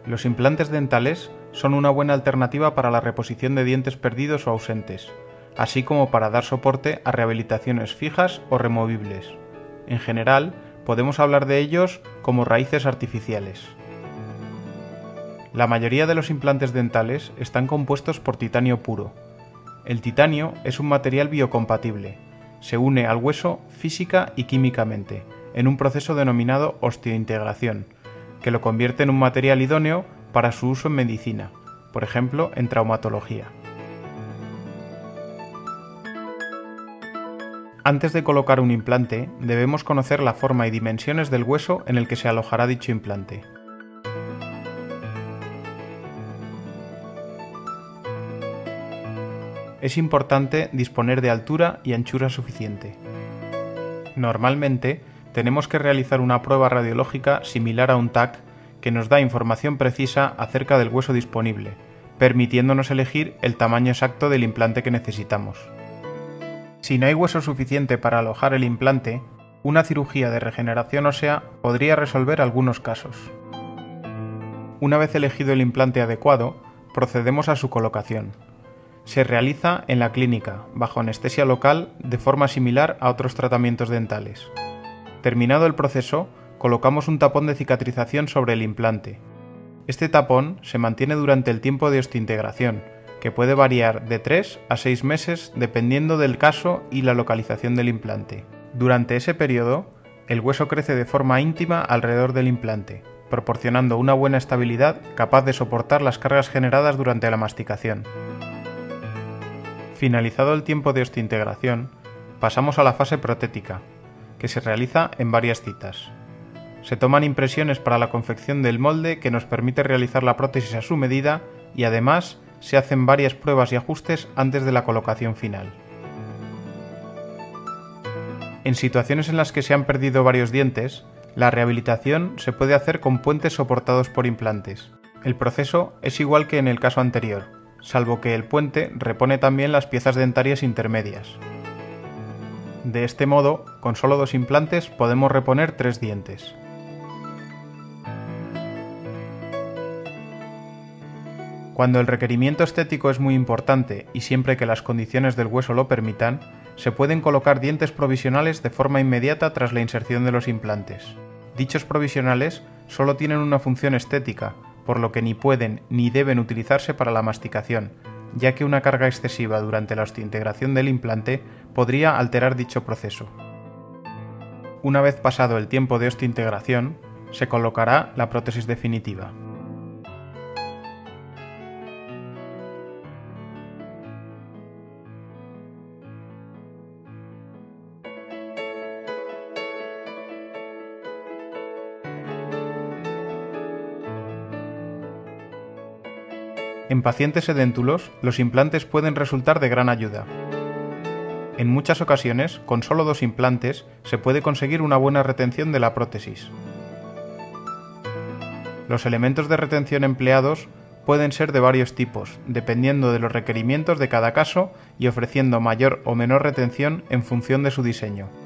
Los implantes dentales son una buena alternativa para la reposición de dientes perdidos o ausentes, así como para dar soporte a rehabilitaciones fijas o removibles. En general, podemos hablar de ellos como raíces artificiales. La mayoría de los implantes dentales están compuestos por titanio puro. El titanio es un material biocompatible. Se une al hueso física y químicamente, en un proceso denominado osteointegración, que lo convierte en un material idóneo para su uso en medicina, por ejemplo, en traumatología. Antes de colocar un implante, debemos conocer la forma y dimensiones del hueso en el que se alojará dicho implante. Es importante disponer de altura y anchura suficiente. Normalmente, tenemos que realizar una prueba radiológica similar a un TAC que nos da información precisa acerca del hueso disponible, permitiéndonos elegir el tamaño exacto del implante que necesitamos. Si no hay hueso suficiente para alojar el implante, una cirugía de regeneración ósea podría resolver algunos casos. Una vez elegido el implante adecuado, procedemos a su colocación. Se realiza en la clínica, bajo anestesia local, de forma similar a otros tratamientos dentales. Terminado el proceso, colocamos un tapón de cicatrización sobre el implante. Este tapón se mantiene durante el tiempo de osteointegración, que puede variar de 3 a 6 meses dependiendo del caso y la localización del implante. Durante ese periodo, el hueso crece de forma íntima alrededor del implante, proporcionando una buena estabilidad capaz de soportar las cargas generadas durante la masticación. Finalizado el tiempo de osteointegración, pasamos a la fase protética, que se realiza en varias citas. Se toman impresiones para la confección del molde que nos permite realizar la prótesis a su medida y además se hacen varias pruebas y ajustes antes de la colocación final. En situaciones en las que se han perdido varios dientes, la rehabilitación se puede hacer con puentes soportados por implantes. El proceso es igual que en el caso anterior, salvo que el puente repone también las piezas dentarias intermedias. De este modo, con solo 2 implantes podemos reponer 3 dientes. Cuando el requerimiento estético es muy importante y siempre que las condiciones del hueso lo permitan, se pueden colocar dientes provisionales de forma inmediata tras la inserción de los implantes. Dichos provisionales solo tienen una función estética, por lo que ni pueden ni deben utilizarse para la masticación, ya que una carga excesiva durante la osteointegración del implante podría alterar dicho proceso. Una vez pasado el tiempo de osteointegración, se colocará la prótesis definitiva. En pacientes edéntulos, los implantes pueden resultar de gran ayuda. En muchas ocasiones, con solo 2 implantes, se puede conseguir una buena retención de la prótesis. Los elementos de retención empleados pueden ser de varios tipos, dependiendo de los requerimientos de cada caso y ofreciendo mayor o menor retención en función de su diseño.